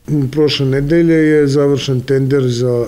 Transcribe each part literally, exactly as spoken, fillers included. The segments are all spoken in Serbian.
prošle nedelje je završen tender za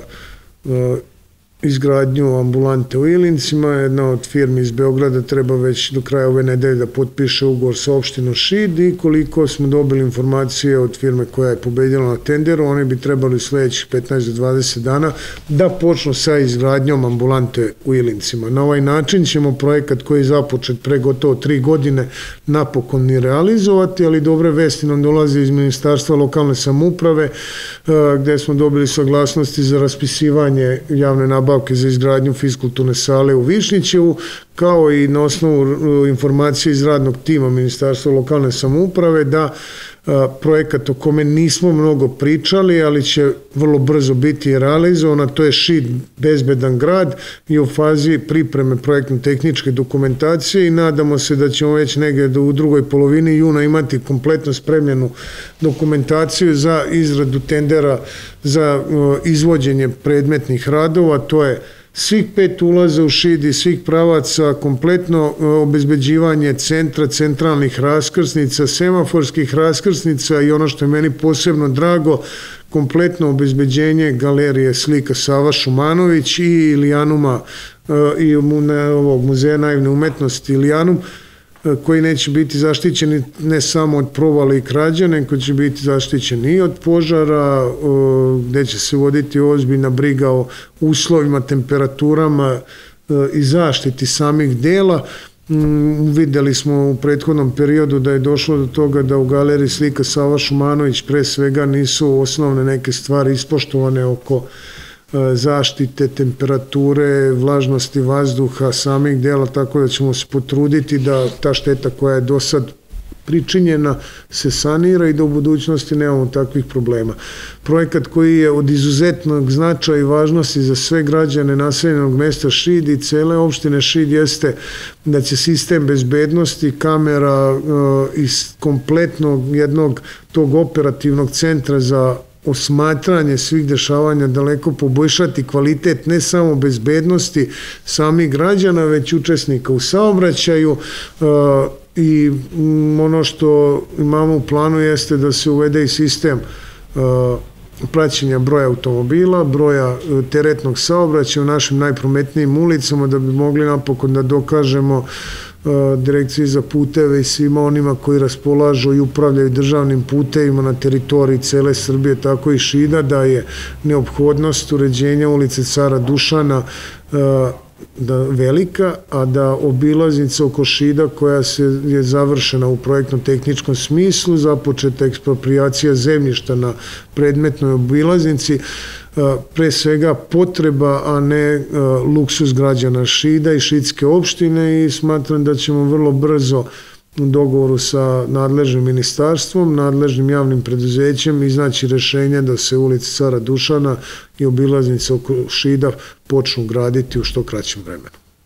izgradnju ambulante u Ilincima. Jedna od firmi iz Beograda treba već do kraja ove nedelje da potpiše ugovor sa opštinom Šid i koliko smo dobili informacije od firme koja je pobedila na tenderu, oni bi trebali u sledećih petnaest do dvadeset dana da počnu sa izgradnjom ambulante u Ilincima. Na ovaj način ćemo projekat koji je započet pre gotovo tri godine napokon i realizovati, ali dobre vesti nam dolaze iz Ministarstva lokalne samouprave gde smo dobili saglasnosti za raspisivanje javne nabavke za izgradnju fiskulturne sale u Višnjićevu, kao i na osnovu informacije iz radnog tima Ministarstva lokalne samouprave da projekat o kome nismo mnogo pričali, ali će vrlo brzo biti realizovan, to je Šid bezbedan grad i u fazi pripreme projektno-tehničke dokumentacije i nadamo se da ćemo već negdje u drugoj polovini juna imati kompletno spremljenu dokumentaciju za izradu tendera za izvođenje predmetnih radova. To je svih pet ulaza u Šid i svih pravaca, kompletno obezbeđivanje centra, centralnih raskrsnica, semaforskih raskrsnica i ono što je meni posebno drago, kompletno obezbeđenje galerije slika Sava Šumanović i Ilijanuma i ovog muzeja naivne umetnosti Ilijanum, koji neće biti zaštićeni ne samo od provale i krađa, nego će biti zaštićeni i od požara, gde će se voditi ozbiljna briga o uslovima, temperaturama i zaštiti samih dela. Videli smo u prethodnom periodu da je došlo do toga da u galeriji slika Sava Šumanović pre svega nisu osnovne neke stvari ispoštovane oko zaštite, temperature, vlažnosti vazduha, samih dela, tako da ćemo se potruditi da ta šteta koja je do sad pričinjena se sanira i da u budućnosti nemamo takvih problema. Projekat koji je od izuzetnog značaja i važnosti za sve građane naseljenog mesta Šid i cele opštine Šid jeste da će sistem bezbednosti, kamera iz kompletnog jednog tog operativnog centra za osmatranje svih dešavanja daleko poboljšati kvalitet ne samo bezbednosti samih građana, već učesnika u saobraćaju i ono što imamo u planu jeste da se uvede i sistem praćenja broja automobila, broja teretnog saobraćaja u našim najprometnijim ulicama da bi mogli napokon da dokažemo Direkciji za puteve i svima onima koji raspolažu i upravljaju državnim putevima na teritoriji cele Srbije, tako i Šida, da je neophodnost uređenja ulice Cara Dušana velika, a da obilaznica oko Šida koja je završena u projektno-tehničkom smislu, započeta eksproprijacija zemljišta na predmetnoj obilaznici, pre svega potreba, a ne luksuz građana Šida i šidske opštine i smatram da ćemo vrlo brzo u dogovoru sa nadležnim ministarstvom, nadležnim javnim preduzećem iznaći rešenje da se ulica Cara Dušana i obilaznica oko Šida počnu graditi u što kraćem vremenu.